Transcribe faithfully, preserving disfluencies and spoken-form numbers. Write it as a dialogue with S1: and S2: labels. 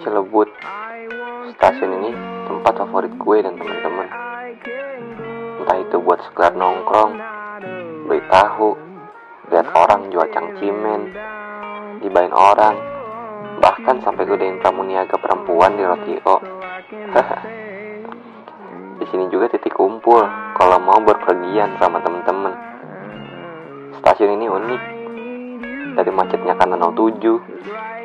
S1: Cilebut. Stasiun ini tempat favorit gue dan teman-teman. Entah itu buat sekedar nongkrong, beli tahu, lihat orang jual cangcimen, gibain orang, bahkan sampai godain pramuniaga perempuan di Rotio. Di sini juga titik kumpul kalau mau berpergian sama teman-teman. Stasiun ini unik. Dari macetnya karena nol tujuh,